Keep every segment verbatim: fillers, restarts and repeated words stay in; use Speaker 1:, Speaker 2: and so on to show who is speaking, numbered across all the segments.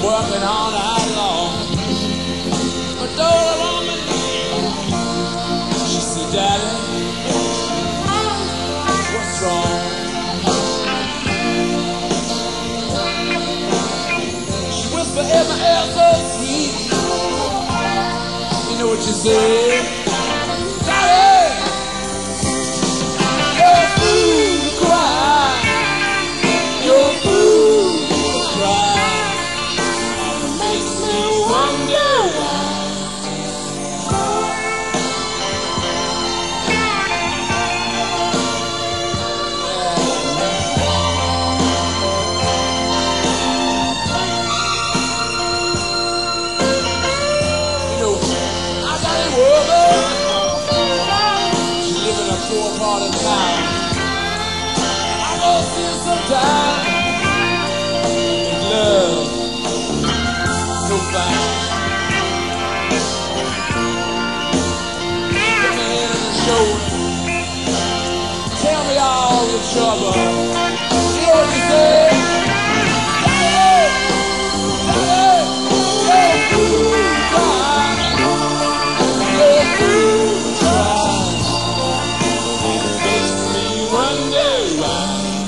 Speaker 1: working all night long. My daughter on my knee, she said, Daddy, what's wrong? She whispered in my ear so sweet. You know what she said? Daddy, you're a fool to cry. You're a fool to cry. Makes me wonder why. You know, I got a woman. She live in a poor part of town. I go see her sometime. Make love so fine. Put my head on the shoulder. Tell me all your trouble. You know what you say? Daddy, Daddy, you're a fool to cry. You're a fool to cry. It makes me wonder why.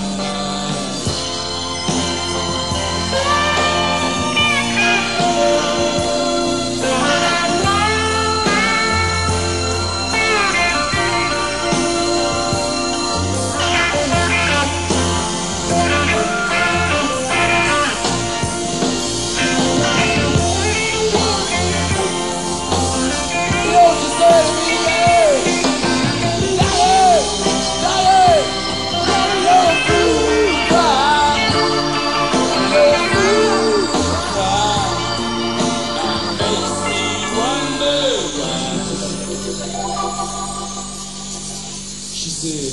Speaker 1: You know what you say to me, baby? Daddy, Daddy, you're a fool to cry. You're a fool to cry. It makes me wonder why. She said,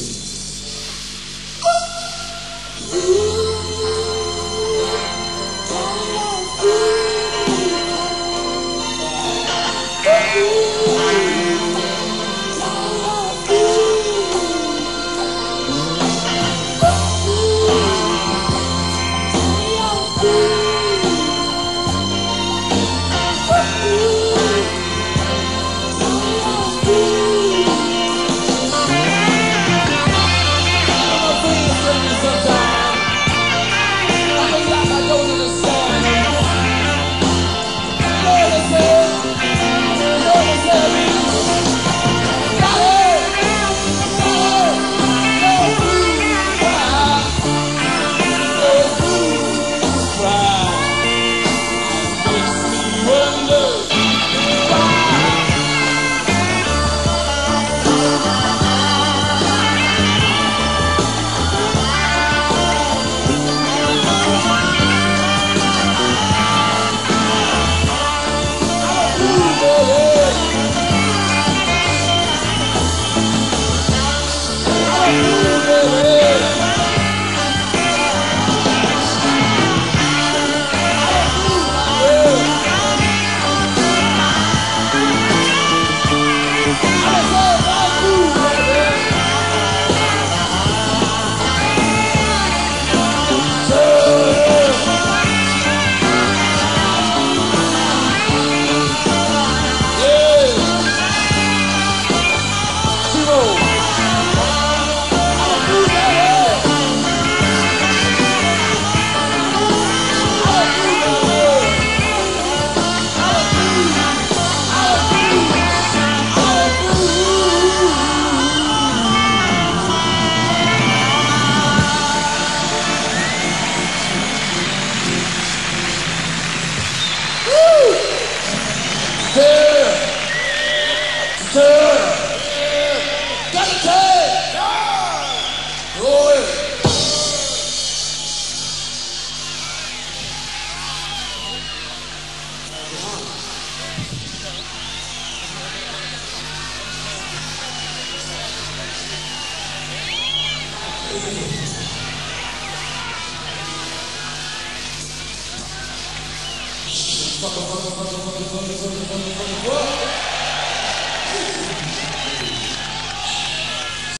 Speaker 2: What?